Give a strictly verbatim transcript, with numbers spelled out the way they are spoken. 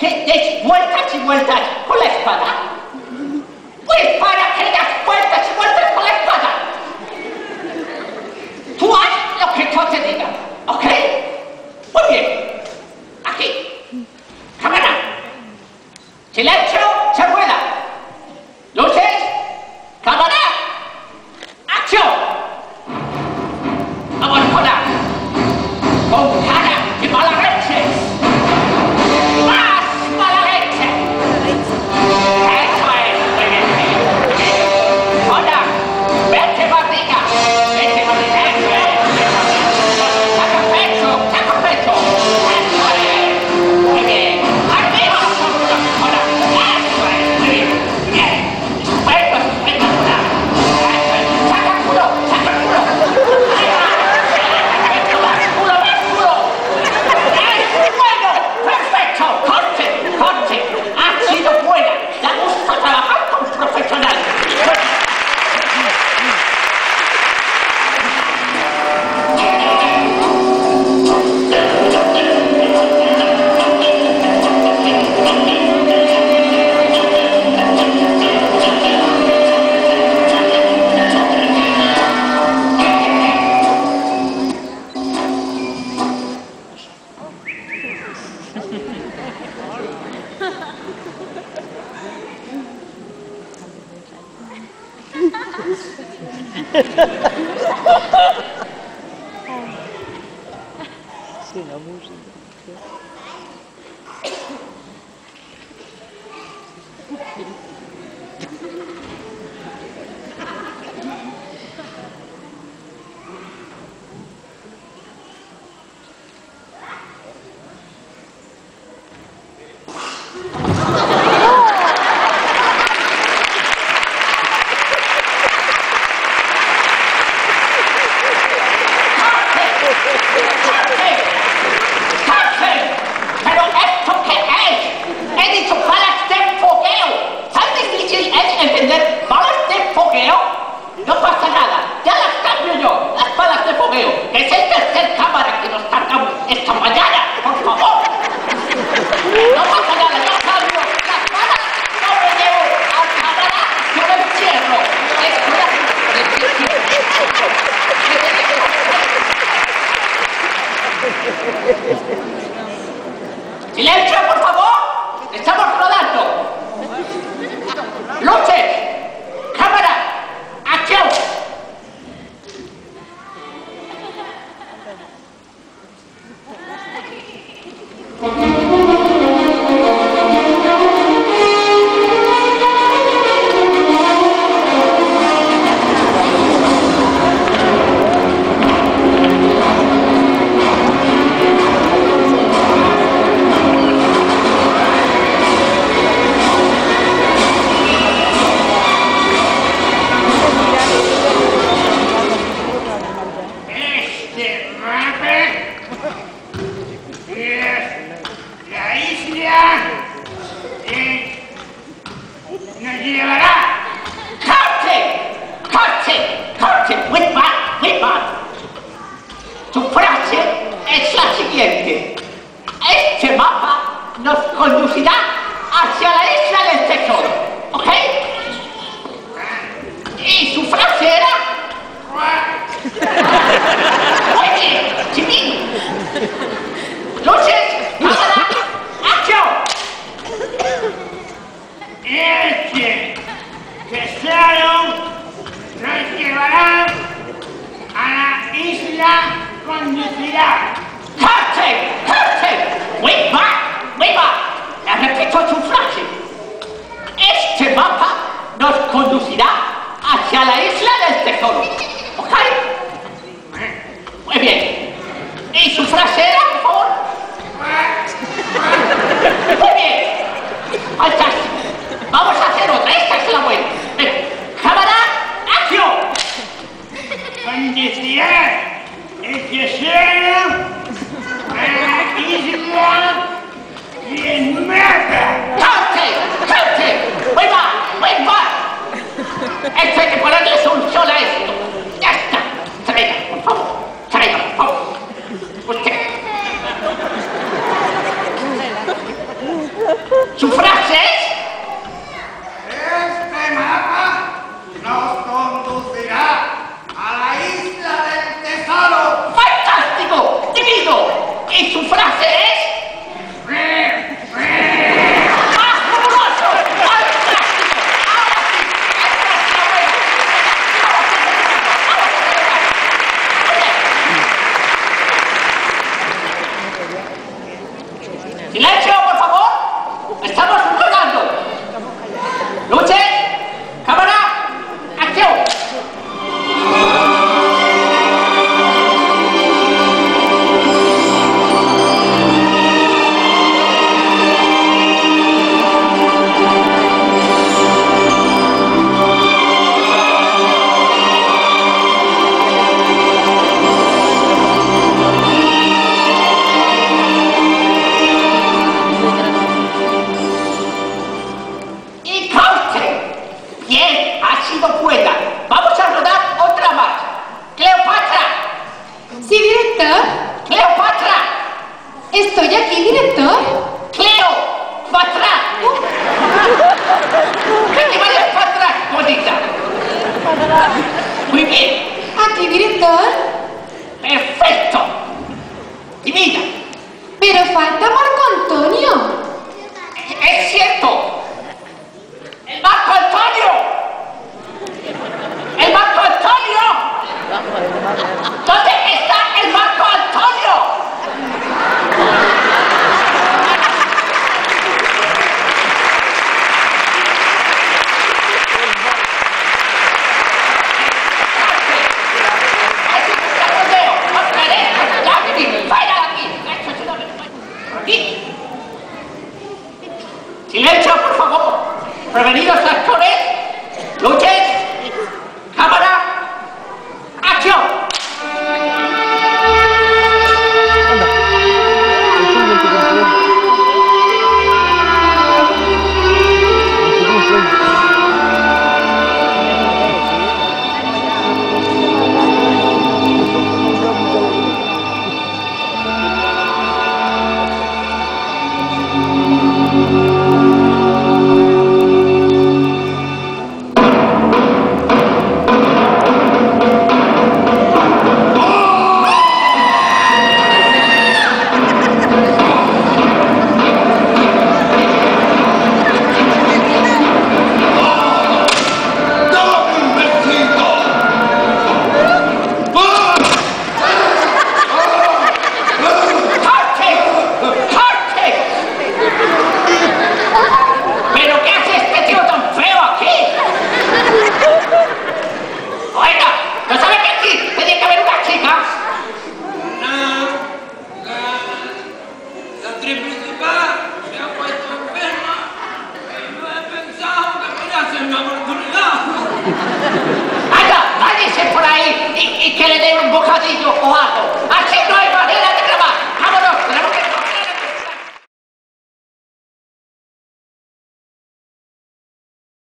que des vueltas y vueltas con la espada. Pues para que das vueltas y vueltas con la espada. Tú haz lo que yo te diga, ¿ok? Muy bien. Aquí. Cámara. Silencio, se rueda. Luces. Cámara. Acción. Vamos con la. Con cara de mala leche. Más mala leche. Eso es, muy bien. Hola. Vete barriga. Vete barriga. Eso es. Saca pecho. Saca pecho. Eso es. Muy bien. Arriba sobre la mejora. Eso es. Muy bien. Bien. Estupendo, espectacular. Eso es. Saca el culo. Saca el culo. Culo, más culo. Es bueno. Perfecto. Corte. Corte. Ha sido buena. Da gusto trabajar con profesionales. Sí, la música. No pasa nada, ya las cambio yo, las balas de fogueo, que es el tercer cámara que nos cargamos esta mañana, por favor. No pasa nada, yo cambio las balas, no me llevo al cámara, yo lo encierro. Silencio, por favor, estamos rodando. Luces, cámara. ¡Acción! Este mapa nos conducirá hacia la isla del tesoro, ¿ok? Y su frase era... Oye, Jimmy. Luces, cámara, acción. Este tesoro nos llevará a la isla conducirá. ¡Corte! ¡Corte! ¡Muy mal! ¡Muy mal! La repito. ¿Su frase es? Este mapa nos conducirá a la isla del tesoro. ¡Fantástico! ¡Divino! ¿Y su frase es? ¡Más fabuloso! ¡Fantástico! Ahora sí, esta es la buena. ¡Silencio, por favor! ¡Estamos rodando! ¡Luces! ¡Cámara! ¡Acción! ¡Y corte! Bien, ha sido buena. Vamos a rodar otra más. ¡Cleopatra! Sí, director. ¡Cleopatra! Estoy aquí, director. ¡Cleopatra! ¡Que te vayas para atrás, bonita! Muy bien. Aquí, director. ¡Perfecto! ¡Divina! Pero falta Marco Antonio. ¡Es cierto! ¡El Marco Antonio! ¡El Marco Antonio! ¿Dónde está el Marco Antonio? ¡Silencio, por favor! Prevenidos actores, luces, cámara, acción. ¡Anda! ¡Váyase por ahí! Y, y que le den un bocadillo o algo. ¡Así